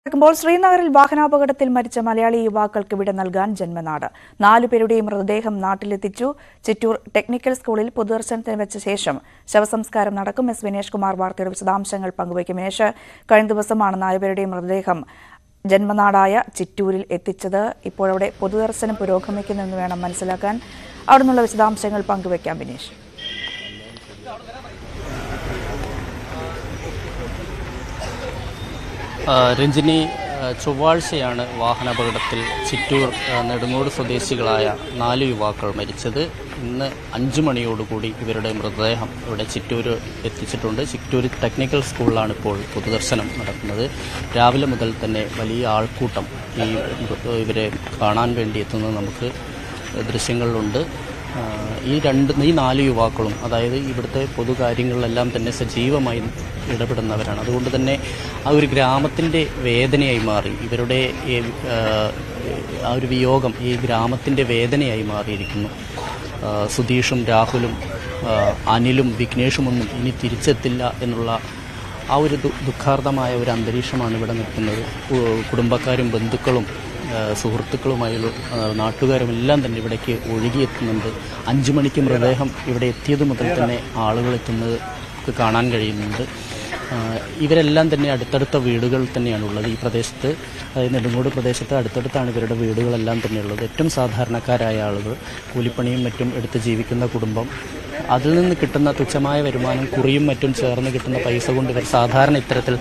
ശ്രീനഗറിൽ വാഹനാപകടത്തിൽ മരിച്ച മലയാളി യുവാക്കൾക്ക് വിട നൽകാൻ ജന്മനാട് 4 പേരുടെയും മൃതദേഹം നാട്ടിലെത്തിച്ചു. ചിറ്റൂർ ടെക്നിക്കൽ സ്കൂളിൽ പൊതുദർശനത്തിന് വെച്ച ശേഷം ശവസംസ്കാരം നടക്കും. എസ് വിനേഷ് കുമാർ വാർത്തയുടെ വിശദാംശങ്ങൾ പങ്കുവയ്ക്കും. വിനേഷ്, കഴിഞ്ഞ ദിവസമാണ് 4 പേരുടെയും മൃതദേഹം ജന്മനാടായ ചിറ്റൂരിൽ എത്തിച്ചത്. ഇപ്പോഴവിടെ പൊതുദർശനം പുരോഗമിക്കുന്നെന്ന് വേണം മനസ്സിലാക്കാൻ. അവിടെ നിന്നുള്ള വിശദാംശങ്ങൾ പങ്കുവയ്ക്കാം വിനേഷ്. രഞ്ജിനി, ചൊവ്വാഴ്ചയാണ് വാഹനാപകടത്തിൽ ചിറ്റൂർ നെടുങ്ങോട് സ്വദേശികളായ 4 യുവാക്കൾ മരിച്ചത്. ഇന്ന് 5 മണിയോടുകൂടി ഇവരുടെ മൃതദേഹം ഇവിടെ ചിറ്റൂർ എത്തിച്ചിട്ടുണ്ട്. ചിറ്റൂർ ടെക്നിക്കൽ സ്കൂളിലാണ് ഇപ്പോൾ പൊതുദർശനം നടക്കുന്നത്. രാവിലെ മുതൽ തന്നെ വലിയ ആൾക്കൂട്ടം ഇവരെ കാണാൻ വേണ്ടി എത്തുന്നത് നമുക്ക് ദൃശ്യങ്ങളിലുണ്ട്. ഈ 4 യുവാക്കളും, അതായത് ഇവിടുത്തെ പൊതുകാര്യങ്ങളിലെല്ലാം തന്നെ സജീവമായി ഇടപെടുന്നവരാണ്. അതുകൊണ്ട് തന്നെ ആ ഒരു ഗ്രാമത്തിൻ്റെ വേദനയായി മാറി. ഇവരുടെ ആ ഒരു വിയോഗം ഈ ഗ്രാമത്തിൻ്റെ വേദനയായി മാറിയിരിക്കുന്നു. സുധീഷും രാഹുലും അനിലും വിഘ്നേഷുമൊന്നും ഇനി തിരിച്ചെത്തില്ല എന്നുള്ള ആ ഒരു ദുഃഖാർദ്ധമായ ഒരു അന്തരീക്ഷമാണ് ഇവിടെ നിൽക്കുന്നത്. കുടുംബക്കാരും ബന്ധുക്കളും സുഹൃത്തുക്കളുമായുള്ള നാട്ടുകാരും എല്ലാം തന്നെ ഇവിടേക്ക് ഒഴുകിയെത്തുന്നുണ്ട്. 5 മണിക്ക് മൃതദേഹം ഇവിടെ എത്തിയത് മുതൽ തന്നെ ആളുകൾ എത്തുന്നത് കാണാൻ കഴിയുന്നുണ്ട്. ഇവരെല്ലാം തന്നെ അടുത്തടുത്ത വീടുകൾ തന്നെയാണുള്ളത്. ഈ പ്രദേശത്ത്, അതായത് നെടുങ്ങോട് പ്രദേശത്ത് അടുത്തടുത്താണ് ഇവരുടെ വീടുകളെല്ലാം തന്നെയുള്ളത്. ഏറ്റവും സാധാരണക്കാരായ ആളുകൾ, കൂലിപ്പണിയും മറ്റും എടുത്ത് ജീവിക്കുന്ന കുടുംബം, അതിൽ നിന്ന് കിട്ടുന്ന തുച്ഛമായ വരുമാനം, കുറിയും മറ്റും ചേർന്ന് കിട്ടുന്ന പൈസ കൊണ്ട് ഇവർ സാധാരണ ഇത്തരത്തിൽ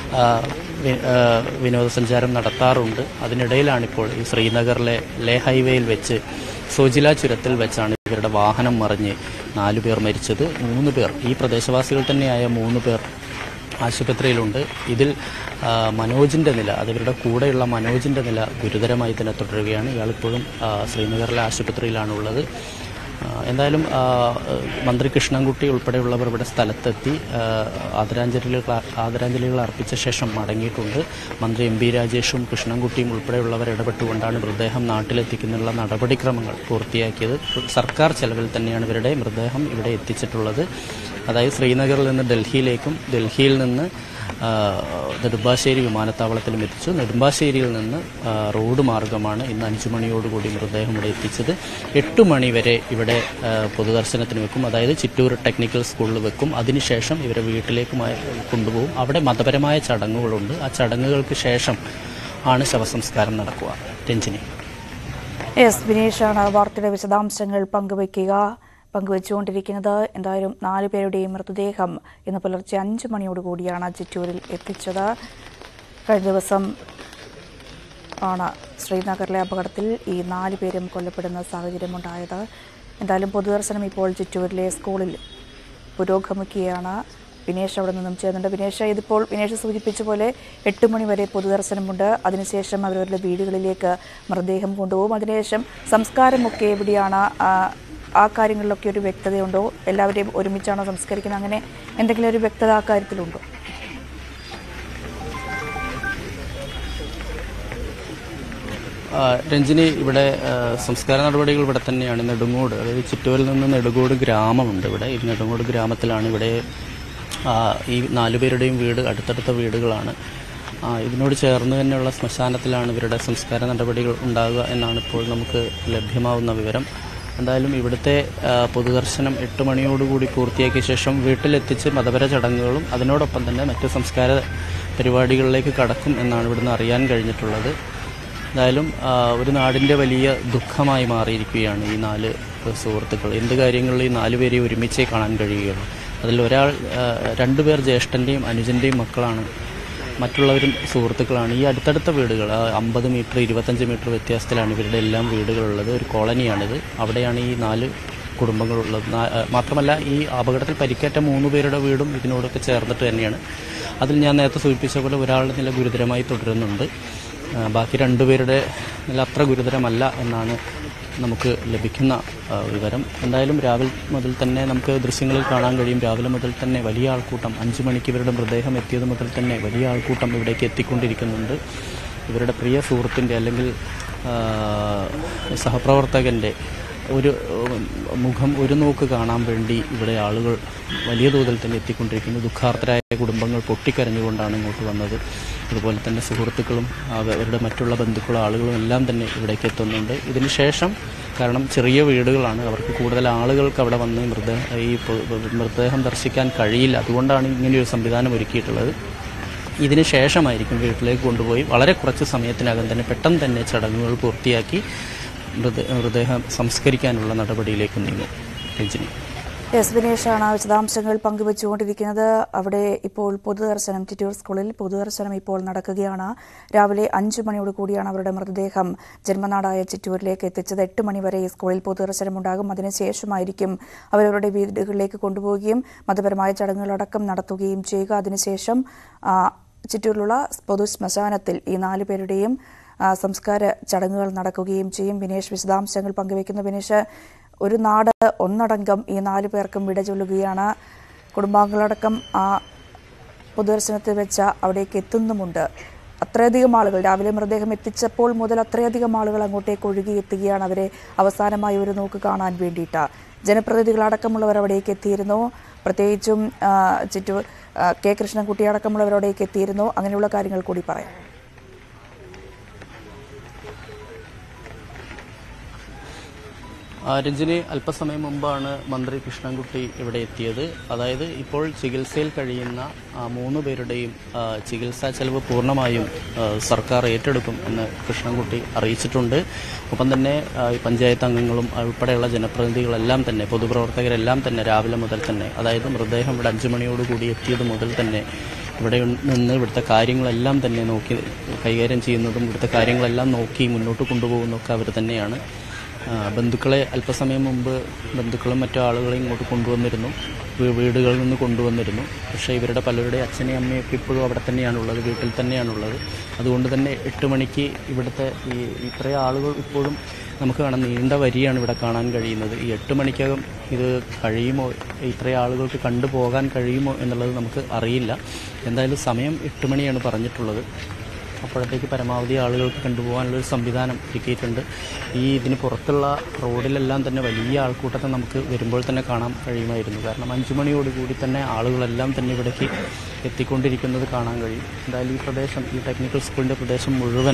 വിനോദസഞ്ചാരം നടത്താറുണ്ട്. അതിനിടയിലാണിപ്പോൾ ഈ ശ്രീനഗറിലെ ലേ ഹൈവേയിൽ വെച്ച് സോജില ചുരത്തിൽ വെച്ചാണ് ഇവരുടെ വാഹനം മറിഞ്ഞ് 4 പേർ മരിച്ചത്. 3 പേർ, ഈ പ്രദേശവാസികൾ തന്നെയായ 3 പേർ ആശുപത്രിയിലുണ്ട്. ഇതിൽ മനോജിൻ്റെ നില, അതിവരുടെ കൂടെയുള്ള മനോജിൻ്റെ നില ഗുരുതരമായി തന്നെ തുടരുകയാണ്. ഇയാളിപ്പോഴും ശ്രീനഗറിലെ ആശുപത്രിയിലാണുള്ളത്. എന്തായാലും മന്ത്രി കൃഷ്ണൻകുട്ടി ഉൾപ്പെടെയുള്ളവർ ഇവിടെ സ്ഥലത്തെത്തി ആദരാഞ്ജലികൾ അർപ്പിച്ച ശേഷം മടങ്ങിയിട്ടുണ്ട്. മന്ത്രി എം പി രാജേഷും കൃഷ്ണൻകുട്ടിയും ഉൾപ്പെടെയുള്ളവർ ഇടപെട്ടുകൊണ്ടാണ് മൃതദേഹം നാട്ടിലെത്തിക്കുന്നതിനുള്ള നടപടിക്രമങ്ങൾ പൂർത്തിയാക്കിയത്. സർക്കാർ ചെലവിൽ തന്നെയാണ് ഇവരുടെ മൃതദേഹം ഇവിടെ എത്തിച്ചിട്ടുള്ളത്. അതായത് ശ്രീനഗറിൽ നിന്ന് ഡൽഹിയിലേക്കും, ഡൽഹിയിൽ നിന്ന് നെടുമ്പാശ്ശേരി വിമാനത്താവളത്തിലും എത്തിച്ചു. നെടുമ്പാശ്ശേരിയിൽ നിന്ന് റോഡ് മാർഗമാണ് ഇന്ന് 5 മണിയോടുകൂടി മൃതദേഹം ഇവിടെ എത്തിച്ചത്. 8 മണി വരെ ഇവിടെ പൊതുദർശനത്തിന് വെക്കും. അതായത് ചിറ്റൂർ ടെക്നിക്കൽ സ്കൂളിൽ വെക്കും. അതിനുശേഷം ഇവരെ വീട്ടിലേക്ക് കൊണ്ടുപോകും. അവിടെ മതപരമായ ചടങ്ങുകളുണ്ട്. ആ ചടങ്ങുകൾക്ക് ശേഷം ആണ് ശവസംസ്കാരം നടക്കുക. രഞ്ജിനി. എസ് വിനേഷാണ് വാർത്തയുടെ വിശദാംശങ്ങൾ പങ്കുവച്ചുകൊണ്ടിരിക്കുന്നത്. എന്തായാലും 4 പേരുടെയും മൃതദേഹം ഇന്ന് പുലർച്ചെ 5 മണിയോടുകൂടിയാണ് ചിറ്റൂരിൽ എത്തിച്ചത്. കഴിഞ്ഞ ദിവസം ആണ് ശ്രീനഗറിലെ അപകടത്തിൽ ഈ 4 പേരും കൊല്ലപ്പെടുന്ന സാഹചര്യമുണ്ടായത്. എന്തായാലും പൊതുദർശനം ഇപ്പോൾ ചിറ്റൂരിലെ സ്കൂളിൽ പുരോഗമിക്കുകയാണ്. വിനേഷ് അവിടെ നിന്നും ചേർന്നുണ്ട്. ഇതിപ്പോൾ വിനേഷ് സൂചിപ്പിച്ച പോലെ 8 മണി വരെ പൊതുദർശനമുണ്ട്. അതിനുശേഷം അവരവരുടെ വീടുകളിലേക്ക് മൃതദേഹം കൊണ്ടുപോകും. അതിനുശേഷം സംസ്കാരമൊക്കെ എവിടെയാണ്, ആ കാര്യങ്ങളിലൊക്കെ ഒരു വ്യക്തതയുണ്ടോ? എല്ലാവരെയും ഒരുമിച്ചാണോ സംസ്കരിക്കുന്നത്? അങ്ങനെ എന്തെങ്കിലും ഒരു വ്യക്തത ആ കാര്യത്തിലുണ്ടോ? രഞ്ജിനി, ഇവിടെ സംസ്കാര നടപടികൾ ഇവിടെ തന്നെയാണ്. നെടുങ്ങോട്, അതായത് ചിറ്റൂരിൽ നിന്ന് നെടുങ്ങോട് ഗ്രാമമുണ്ട് ഇവിടെ. ഈ നെടുങ്ങോട് ഗ്രാമത്തിലാണ് ഇവിടെ ഈ 4 പേരുടെയും വീട് അടുത്തടുത്ത വീടുകളാണ്. ഇതിനോട് ചേർന്ന് തന്നെയുള്ള ശ്മശാനത്തിലാണ് ഇവരുടെ സംസ്കാര നടപടികൾ ഉണ്ടാകുക എന്നാണ് ഇപ്പോൾ നമുക്ക് ലഭ്യമാവുന്ന വിവരം. എന്തായാലും ഇവിടുത്തെ പൊതുദർശനം 8 മണിയോടുകൂടി പൂർത്തിയാക്കിയ ശേഷം വീട്ടിലെത്തിച്ച് മതപര ചടങ്ങുകളും അതിനോടൊപ്പം തന്നെ മറ്റ് സംസ്കാര പരിപാടികളിലേക്ക് കടക്കും എന്നാണ് ഇവിടുന്ന് അറിയാൻ കഴിഞ്ഞിട്ടുള്ളത്. എന്തായാലും ഒരു നാടിൻ്റെ വലിയ ദുഃഖമായി മാറിയിരിക്കുകയാണ് ഈ 4 സുഹൃത്തുക്കൾ. എന്ത് കാര്യങ്ങളിൽ ഈ 4 പേരെയും ഒരുമിച്ചേ കാണാൻ കഴിയുകയുള്ളൂ. അതിൽ 2 പേർ ജ്യേഷ്ഠൻ്റെയും അനുജൻ്റെയും മക്കളാണ്. മറ്റുള്ളവരും സുഹൃത്തുക്കളാണ്. ഈ അടുത്തടുത്ത വീടുകൾ 50 മീറ്റർ 25 മീറ്റർ വ്യത്യാസത്തിലാണ് ഇവരുടെ എല്ലാം വീടുകളുള്ളത്. ഒരു കോളനിയാണിത്. അവിടെയാണ് ഈ 4 കുടുംബങ്ങളുള്ളത്. മാത്രമല്ല, ഈ അപകടത്തിൽ പരിക്കേറ്റ 3 പേരുടെ വീടും ഇതിനോടൊക്കെ ചേർന്നിട്ട് തന്നെയാണ്. അതിൽ ഞാൻ നേരത്തെ സൂചിപ്പിച്ച പോലെ ഒരാളുടെ നില ഗുരുതരമായി തുടരുന്നുണ്ട്. ബാക്കി 2 പേരുടെ നില അത്ര ഗുരുതരമല്ല എന്നാണ് നമുക്ക് ലഭിക്കുന്ന വിവരം. എന്തായാലും രാവിലെ മുതൽ തന്നെ നമുക്ക് ദൃശ്യങ്ങളിൽ കാണാൻ കഴിയും. രാവിലെ മുതൽ തന്നെ വലിയ ആൾക്കൂട്ടം, 5 മണിക്ക് ഇവരുടെ മൃതദേഹം എത്തിയത് മുതൽ തന്നെ വലിയ ആൾക്കൂട്ടം ഇവിടേക്ക് എത്തിക്കൊണ്ടിരിക്കുന്നുണ്ട്. ഇവരുടെ പ്രിയ സുഹൃത്തിൻ്റെ അല്ലെങ്കിൽ സഹപ്രവർത്തകൻ്റെ ഒരു മുഖം ഒരു നോക്ക് കാണാൻ വേണ്ടി ഇവിടെ ആളുകൾ വലിയ തോതിൽ തന്നെ എത്തിക്കൊണ്ടിരിക്കുന്നു. ദുഃഖാർത്തരായ കുടുംബങ്ങൾ പൊട്ടിക്കരഞ്ഞുകൊണ്ടാണ് ഇങ്ങോട്ട് വന്നത്. അതുപോലെ തന്നെ സുഹൃത്തുക്കളും അവരുടെ മറ്റുള്ള ബന്ധുക്കളും ആളുകളും എല്ലാം തന്നെ ഇവിടേക്ക് എത്തുന്നുണ്ട്. ഇതിനുശേഷം കാരണം ചെറിയ വീടുകളാണ്, അവർക്ക് കൂടുതൽ ആളുകൾക്ക് അവിടെ വന്ന് മൃതദേഹം ദർശിക്കാൻ കഴിയില്ല. അതുകൊണ്ടാണ് ഇങ്ങനെയൊരു സംവിധാനം ഒരുക്കിയിട്ടുള്ളത്. ഇതിന് ശേഷമായിരിക്കും വീട്ടിലേക്ക് കൊണ്ടുപോയി വളരെ കുറച്ച് സമയത്തിനകം തന്നെ പെട്ടെന്ന് തന്നെ ചടങ്ങുകൾ പൂർത്തിയാക്കി മൃതദേഹം സംസ്കരിക്കാനുള്ള നടപടിയിലേക്ക് നീങ്ങും. രഞ്ജിനി. എസ് വിനേഷാണ് വിശദാംശങ്ങൾ പങ്കുവച്ചുകൊണ്ടിരിക്കുന്നത്. അവിടെ ഇപ്പോൾ പൊതുദർശനം, ചിറ്റൂർ സ്കൂളിൽ പൊതുദർശനം ഇപ്പോൾ നടക്കുകയാണ്. രാവിലെ 5 മണിയോട് കൂടിയാണ് അവരുടെ മൃതദേഹം ജന്മനാടായ ചിറ്റൂരിലേക്ക് എത്തിച്ചത്. 8 മണി വരെ ഈ സ്കൂളിൽ പൊതുദർശനം ഉണ്ടാകും. അതിനുശേഷമായിരിക്കും അവരവരുടെ വീടുകളിലേക്ക് കൊണ്ടുപോവുകയും മതപരമായ ചടങ്ങുകളടക്കം നടത്തുകയും ചെയ്യുക. അതിനുശേഷം ചിറ്റൂരിലുള്ള പൊതു ശ്മശാനത്തിൽ ഈ 4 പേരുടെയും സംസ്കാര ചടങ്ങുകൾ നടക്കുകയും ചെയ്യും. വിനേഷ് വിശദാംശങ്ങൾ പങ്കുവയ്ക്കുന്നു. വിനേഷ്, ഒരു നാട് ഒന്നടങ്കം ഈ 4 പേർക്കും വിട ചൊല്ലുകയാണ്. കുടുംബാംഗങ്ങളടക്കം ആ പൊതുദർശനത്തിൽ വെച്ച അവിടേക്ക് എത്തുന്നുമുണ്ട്. അത്രയധികം ആളുകൾ രാവിലെ മൃതദേഹം എത്തിച്ചപ്പോൾ മുതൽ അത്രയധികം ആളുകൾ അങ്ങോട്ടേക്ക് ഒഴുകിയെത്തുകയാണ് അവരെ അവസാനമായി ഒരു നോക്ക് കാണാൻ വേണ്ടിയിട്ട്. ജനപ്രതിനിധികളടക്കമുള്ളവർ അവിടേക്ക് എത്തിയിരുന്നു. പ്രത്യേകിച്ചും ചിറ്റൂർ കെ കൃഷ്ണൻകുട്ടി അടക്കമുള്ളവർ അവിടേക്ക് എത്തിയിരുന്നു. അങ്ങനെയുള്ള കാര്യങ്ങൾ കൂടി പറയാം. രഞ്ജിനി, അല്പസമയം മുമ്പാണ് മന്ത്രി കൃഷ്ണൻകുട്ടി ഇവിടെ എത്തിയത്. അതായത് ഇപ്പോൾ ചികിത്സയിൽ കഴിയുന്ന 3 പേരുടെയും ചികിത്സാ ചെലവ് പൂർണ്ണമായും സർക്കാർ ഏറ്റെടുക്കും എന്ന് കൃഷ്ണൻകുട്ടി അറിയിച്ചിട്ടുണ്ട്. ഒപ്പം തന്നെ പഞ്ചായത്ത് അംഗങ്ങളും ഉൾപ്പെടെയുള്ള ജനപ്രതിനിധികളെല്ലാം തന്നെ, പൊതുപ്രവർത്തകരെല്ലാം തന്നെ രാവിലെ മുതൽ തന്നെ, അതായത് മൃതദേഹം ഇവിടെ 5 മണിയോടുകൂടി എത്തിയത് മുതൽ തന്നെ ഇവിടെ നിന്ന് ഇവിടുത്തെ കാര്യങ്ങളെല്ലാം തന്നെ നോക്കി കൈകാര്യം ചെയ്യുന്നതും ഇവിടുത്തെ കാര്യങ്ങളെല്ലാം നോക്കി മുന്നോട്ട് കൊണ്ടുപോകുന്നതൊക്കെ അവർ തന്നെയാണ്. ബന്ധുക്കളെ അല്പസമയം മുമ്പ് ബന്ധുക്കളും മറ്റു ആളുകളെയും ഇങ്ങോട്ട് കൊണ്ടുവന്നിരുന്നു, വീടുകളിൽ നിന്ന് കൊണ്ടുവന്നിരുന്നു. പക്ഷേ ഇവരുടെ പലരുടെയും അച്ഛനെയും അമ്മയൊക്കെ ഇപ്പോഴും അവിടെ തന്നെയാണുള്ളത്, വീട്ടിൽ തന്നെയാണുള്ളത്. അതുകൊണ്ട് തന്നെ 8 മണിക്ക് ഇവിടുത്തെ ഇത്രയും ആളുകൾ ഇപ്പോഴും നമുക്ക് കാണാം, നീണ്ട വരിയാണ് ഇവിടെ കാണാൻ കഴിയുന്നത്. ഈ 8 മണിക്കകം ഇത് കഴിയുമോ, ഇത്രയും ആളുകൾക്ക് കണ്ടുപോകാൻ കഴിയുമോ എന്നുള്ളത് നമുക്ക് അറിയില്ല. എന്തായാലും സമയം 8 മണിയാണ് പറഞ്ഞിട്ടുള്ളത്. അപ്പോഴത്തേക്ക് പരമാവധി ആളുകൾക്ക് കണ്ടുപോകാനുള്ളൊരു സംവിധാനം ഒരുക്കിയിട്ടുണ്ട്. ഇതിന് പുറത്തുള്ള റോഡിലെല്ലാം തന്നെ വലിയ ആൾക്കൂട്ടത്തെ നമുക്ക് വരുമ്പോൾ തന്നെ കാണാൻ കഴിയുമായിരുന്നു. കാരണം 5 മണിയോടുകൂടി തന്നെ ആളുകളെല്ലാം തന്നെ ഇവിടേക്ക് എത്തിക്കൊണ്ടിരിക്കുന്നത് കാണാൻ കഴിയും. എന്തായാലും ഈ പ്രദേശം, ഈ ടെക്നിക്കൽ സ്കൂളിൻ്റെ പ്രദേശം മുഴുവൻ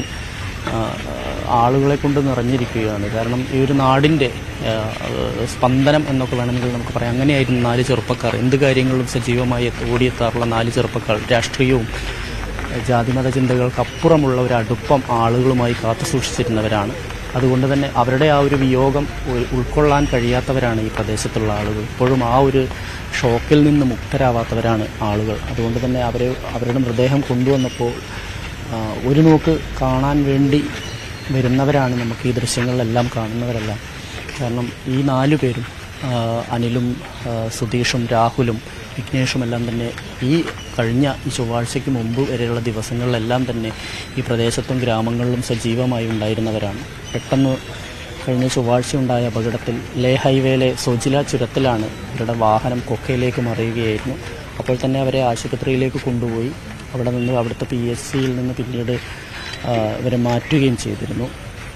ആളുകളെ കൊണ്ട് നിറഞ്ഞിരിക്കുകയാണ്. കാരണം ഈ ഒരു നാടിൻ്റെ സ്പന്ദനം എന്നൊക്കെ വേണമെങ്കിൽ നമുക്ക് പറയാം. അങ്ങനെയായിരുന്നു 4 ചെറുപ്പക്കാർ. എന്ത് കാര്യങ്ങളും സജീവമായി ഓടിയെത്താറുള്ള 4 ചെറുപ്പക്കാർ. രാഷ്ട്രീയവും ജാതിമത ചിന്തകൾക്കപ്പുറമുള്ള ഒരു അടുപ്പം ആളുകളുമായി കാത്തു സൂക്ഷിച്ചിരുന്നവരാണ്. അതുകൊണ്ട് തന്നെ അവരുടെ ആ ഒരു വിയോഗം ഉൾക്കൊള്ളാൻ കഴിയാത്തവരാണ് ഈ പ്രദേശത്തുള്ള ആളുകൾ. ഇപ്പോഴും ആ ഒരു ഷോക്കിൽ നിന്ന് മുക്തരാവാത്തവരാണ് ആളുകൾ. അതുകൊണ്ട് തന്നെ അവരുടെ മൃതദേഹം കൊണ്ടുവന്നപ്പോൾ ഒരു നോക്ക് കാണാൻ വേണ്ടി വരുന്നവരാണ് നമുക്ക് ഈ ദൃശ്യങ്ങളിലെല്ലാം കാണുന്നവരെല്ലാം. കാരണം ഈ 4 പേരും, അനിലും സുധീഷും രാഹുലും വിഘ്നേഷുമെല്ലാം തന്നെ ഈ ചൊവ്വാഴ്ചയ്ക്ക് മുമ്പ് വരെയുള്ള ദിവസങ്ങളിലെല്ലാം തന്നെ ഈ പ്രദേശത്തും ഗ്രാമങ്ങളിലും സജീവമായി ഉണ്ടായിരുന്നവരാണ്. പെട്ടെന്ന് കഴിഞ്ഞ ചൊവ്വാഴ്ച ഉണ്ടായ അപകടത്തിൽ ലേ ഹൈവേയിലെ സോജില ചുരത്തിലാണ് ഇവരുടെ വാഹനം കൊക്കയിലേക്ക് മറിയുകയായിരുന്നു. അപ്പോൾ തന്നെ അവരെ ആശുപത്രിയിലേക്ക് കൊണ്ടുപോയി അവിടെ നിന്ന് അവിടുത്തെ PHCയിൽ നിന്ന് പിന്നീട് ഇവരെ മാറ്റുകയും ചെയ്തിരുന്നു.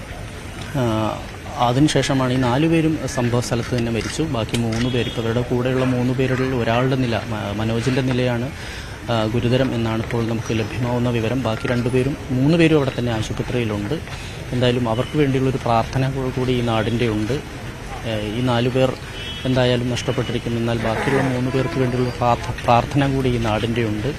അതിനുശേഷമാണ് ഈ 4 പേരും സംഭവ സ്ഥലത്ത് തന്നെ മരിച്ചു. ബാക്കി 3 പേർ, ഇപ്പോൾ ഇവരുടെ കൂടെയുള്ള 3 പേരിൽ ഒരാളുടെ നില, മനോജിൻ്റെ നിലയാണ് ഗുരുതരം എന്നാണ് ഇപ്പോൾ നമുക്ക് ലഭ്യമാവുന്ന വിവരം. ബാക്കി 3 പേരും അവിടെ തന്നെ ആശുപത്രിയിലുണ്ട്. എന്തായാലും അവർക്ക് വേണ്ടിയുള്ളൊരു പ്രാർത്ഥന കൂടി ഈ നാടിൻ്റെ ഉണ്ട്. ഈ 4 പേർ എന്തായാലും നഷ്ടപ്പെട്ടിരിക്കുന്നു. എന്നാൽ ബാക്കിയുള്ള 3 പേർക്ക് വേണ്ടിയുള്ള പ്രാർത്ഥന കൂടി ഈ നാടിൻ്റെ ഉണ്ട്.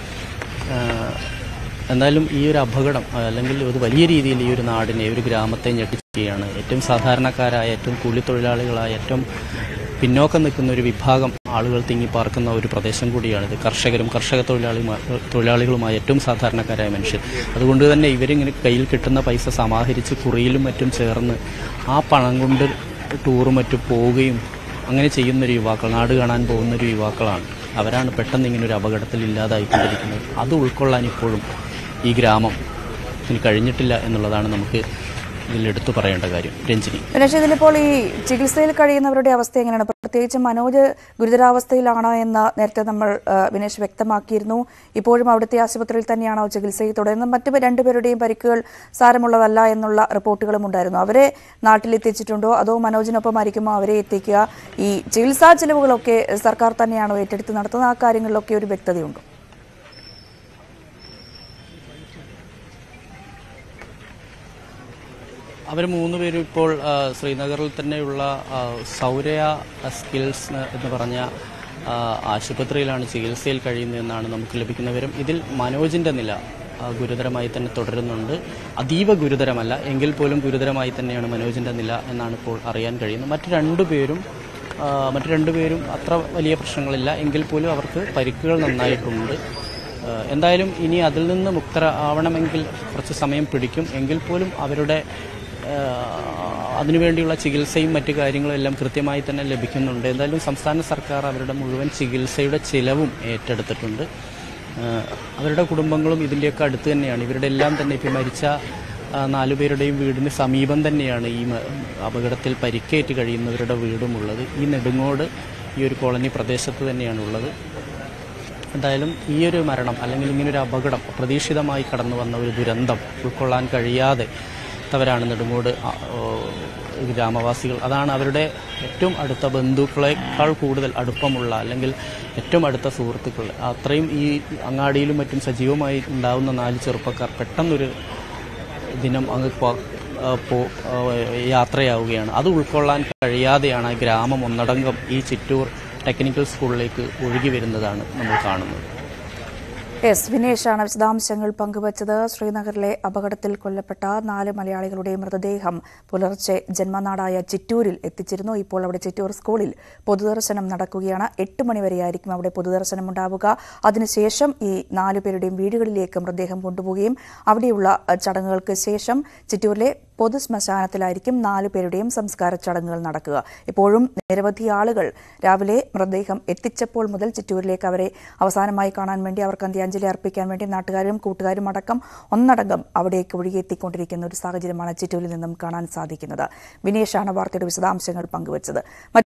എന്തായാലും ഈ ഒരു അപകടം അല്ലെങ്കിൽ ഒരു വലിയ രീതിയിൽ ഈ ഒരു നാടിനെ, ഒരു ഗ്രാമത്തെ ഞെട്ടിക്കുകയാണ്. ഏറ്റവും സാധാരണക്കാരായ, ഏറ്റവും കൂലിത്തൊഴിലാളികളായ, ഏറ്റവും പിന്നോക്കം നിൽക്കുന്ന ഒരു വിഭാഗം ആളുകൾ തിങ്ങിപ്പാർക്കുന്ന ഒരു പ്രദേശം കൂടിയാണിത്. കർഷകരും കർഷക തൊഴിലാളികളുമായ ഏറ്റവും സാധാരണക്കാരായ മനുഷ്യർ. അതുകൊണ്ട് തന്നെ ഇവരിങ്ങനെ കയ്യിൽ കിട്ടുന്ന പൈസ സമാഹരിച്ച് കുറിയിലും മറ്റും ചേർന്ന് ആ പണം കൊണ്ട് ടൂറും മറ്റും പോവുകയും അങ്ങനെ ചെയ്യുന്നൊരു യുവാക്കൾ, നാട് കാണാൻ പോകുന്നൊരു യുവാക്കളാണ്. അവരാണ് പെട്ടെന്ന് ഇങ്ങനൊരു അപകടത്തിൽ ഇല്ലാതായിക്കൊണ്ടിരിക്കുന്നത്. അത് ഉൾക്കൊള്ളാൻ ഇപ്പോഴും ഈ ഗ്രാമം കഴിഞ്ഞിട്ടില്ല എന്നുള്ളതാണ് നമുക്ക് ഇതിലെടുത്തു പറയേണ്ട കാര്യം. രഞ്ജിനി. പക്ഷേ ഇതിലിപ്പോൾ ഈ ചികിത്സയിൽ കഴിയുന്നവരുടെ അവസ്ഥ എങ്ങനെയാണ്? പ്രത്യേകിച്ച് മനോജ് ഗുരുതരാവസ്ഥയിലാണ് എന്ന് നേരത്തെ നമ്മൾ വിനേഷ് വ്യക്തമാക്കിയിരുന്നു. ഇപ്പോഴും അവിടുത്തെ ആശുപത്രിയിൽ തന്നെയാണോ ചികിത്സയിൽ തുടരുന്നത്? മറ്റു 2 പേരുടെയും പരിക്കുകൾ സാരമുള്ളതല്ല എന്നുള്ള റിപ്പോർട്ടുകളും ഉണ്ടായിരുന്നു. അവരെ നാട്ടിലെത്തിച്ചിട്ടുണ്ടോ അതോ മനോജിനൊപ്പം ആയിരിക്കുമോ അവരെ എത്തിക്കുക? ഈ ചികിത്സാ ചെലവുകളൊക്കെ സർക്കാർ തന്നെയാണോ ഏറ്റെടുത്ത് നടത്തുന്നത്? ആ കാര്യങ്ങളിലൊക്കെ ഒരു വ്യക്തതയുണ്ടോ? അവർ 3 പേരും ഇപ്പോൾ ശ്രീനഗറിൽ തന്നെയുള്ള സൗരയ സ്കിൽസ് എന്ന് പറഞ്ഞ ആശുപത്രിയിലാണ് ചികിത്സയിൽ കഴിയുന്നതെന്നാണ് നമുക്ക് ലഭിക്കുന്ന വിവരം. ഇതിൽ മനോജിന്റെ നില ഗുരുതരമായി തന്നെ തുടരുന്നുണ്ട്. അതീവ ഗുരുതരമല്ല, എങ്കിൽ പോലും ഗുരുതരമായി തന്നെയാണ് മനോജിന്റെ നില എന്നാണ് ഇപ്പോൾ അറിയാൻ കഴിയുന്നത്. മറ്റു രണ്ടുപേരും അത്ര വലിയ പ്രശ്നങ്ങളില്ല, എങ്കിൽ പോലും അവർക്ക് പരിക്കുകൾ നന്നായിട്ടുണ്ട്. എന്തായാലും ഇനി അതിൽ നിന്ന് മുക്തരാവണമെങ്കിൽ കുറച്ച് സമയം പിടിക്കും, എങ്കിൽ പോലും അവരുടെ അതിനുവേണ്ടിയുള്ള ചികിത്സയും മറ്റു കാര്യങ്ങളും എല്ലാം കൃത്യമായി തന്നെ ലഭിക്കുന്നുണ്ട്. എന്തായാലും സംസ്ഥാന സർക്കാർ അവരുടെ മുഴുവൻ ചികിത്സയുടെ ചിലവും ഏറ്റെടുത്തിട്ടുണ്ട്. അവരുടെ കുടുംബങ്ങളും ഇതിൻ്റെയൊക്കെ അടുത്ത് തന്നെയാണ്. ഇവരുടെ എല്ലാം തന്നെ ഇപ്പോൾ മരിച്ച 4 പേരുടെയും വീടിന് സമീപം തന്നെയാണ് ഈ അപകടത്തിൽ പരിക്കേറ്റ് കഴിയുന്നവരുടെ വീടുമുള്ളത്. ഈ നെടുങ്ങോട് ഈ ഒരു കോളനി പ്രദേശത്ത് തന്നെയാണുള്ളത്. എന്തായാലും ഈ ഒരു മരണം അല്ലെങ്കിൽ ഇങ്ങനൊരു അപകടം അപ്രതീക്ഷിതമായി കടന്നു വന്ന ഒരു ദുരന്തം ഉൾക്കൊള്ളാൻ കഴിയാതെ ത്തവരാണ് നെടുങ്ങോട് ഗ്രാമവാസികൾ. അതാണ് അവരുടെ ഏറ്റവും അടുത്ത ബന്ധുക്കളെക്കാൾ കൂടുതൽ അടുപ്പമുള്ള അല്ലെങ്കിൽ ഏറ്റവും അടുത്ത സുഹൃത്തുക്കൾ. അത്രയും ഈ അങ്ങാടിയിലും മറ്റും സജീവമായി ഉണ്ടാവുന്ന 4 ചെറുപ്പക്കാർ പെട്ടെന്നൊരു ദിനം അങ്ങ് യാത്രയാവുകയാണ്. അത് ഉൾക്കൊള്ളാൻ കഴിയാതെയാണ് ആ ഗ്രാമം ഒന്നടങ്കം ഈ ചിറ്റൂർ ടെക്നിക്കൽ സ്കൂളിലേക്ക് ഒഴുകി വരുന്നതാണ് നമ്മൾ കാണുന്നത്. എസ് വിനേഷാണ് വിശദാംശങ്ങൾ പങ്കുവച്ചത്. ശ്രീനഗറിലെ അപകടത്തിൽ കൊല്ലപ്പെട്ട 4 മലയാളികളുടെ മൃതദേഹം പുലർച്ചെ ജന്മനാടായ ചിറ്റൂരിൽ എത്തിച്ചിരുന്നു. ഇപ്പോൾ അവിടെ ചിറ്റൂർ സ്കൂളിൽ പൊതുദർശനം നടക്കുകയാണ്. 8 മണിവരെയായിരിക്കും അവിടെ പൊതുദർശനം ഉണ്ടാവുക. അതിനുശേഷം ഈ 4 പേരുടെയും വീടുകളിലേക്ക് മൃതദേഹം കൊണ്ടുപോവുകയും അവിടെയുള്ള ചടങ്ങുകൾക്ക് ശേഷം ചിറ്റൂരിലെ പൊതുശ്മശാനത്തിലായിരിക്കും 4 പേരുടെയും സംസ്കാര ചടങ്ങുകൾ നടക്കുക. ഇപ്പോഴും നിരവധി ആളുകൾ രാവിലെ മൃതദേഹം എത്തിച്ചപ്പോൾ മുതൽ ചിറ്റൂരിലേക്ക് അവരെ അവസാനമായി കാണാൻ വേണ്ടി, അവർക്ക് അന്ത്യാഞ്ജലി അർപ്പിക്കാൻ വേണ്ടി നാട്ടുകാരും കൂട്ടുകാരും അടക്കം ഒന്നടങ്കം അവിടേക്ക് ഒഴുകിയെത്തിക്കൊണ്ടിരിക്കുന്ന ഒരു സാഹചര്യമാണ് ചിറ്റൂരിൽ നിന്നും കാണാൻ സാധിക്കുന്നത്. വിനേഷാണ് വാർത്തയുടെ വിശദാംശങ്ങൾ പങ്കുവച്ചത്.